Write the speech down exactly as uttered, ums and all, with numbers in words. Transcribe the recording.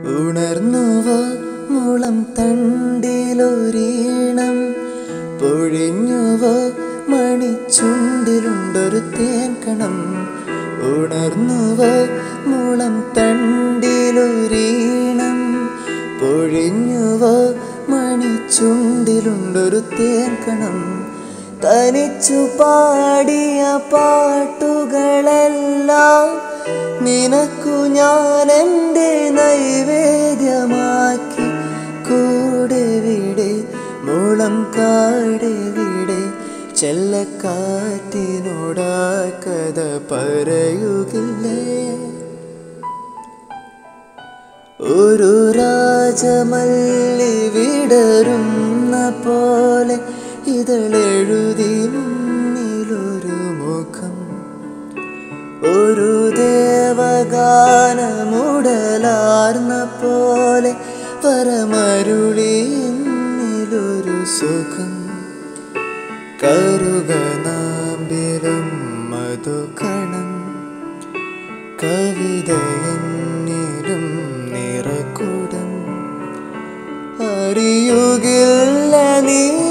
ഉണർന്നുവോ മുളം തണ്ടിലൊരീണം, പൊഴിഞ്ഞുവോ മണിച്ചുണ്ടിലുണ്ടൊരു തേൻകണം. ഉണർന്നുവോ മുളം തണ്ടിലൊരീണം, പൊഴിഞ്ഞുവോ മണിച്ചുണ്ടിലുണ്ടൊരു തേൻകണം. തനിച്ചു പാടിയ പാട്ടുകളെല്ലാം നിനക്കു ഞാൻ എൻ്റെ നൈവേദ്യമാക്കി. കൂടെവിടെ മുളം കാടെവിടെ, ചെല്ലക്കാറ്റിനോടാ കഥ പറയുകില്ലേ. ഒരു രാജമല്ലി വിടരുന്ന പോലെ ഇതളെഴുതി മുന്നിലൊരു മുഖം. ഒരു ദേവഗാനമുടലാർന്ന പോലെ വരമരുളി എന്നിലൊരു സുഖം. കറുകനാമ്പിലും മധുകണം, കവിത എന്നിലും നിറകുടം. അറിയുകില്ല നീ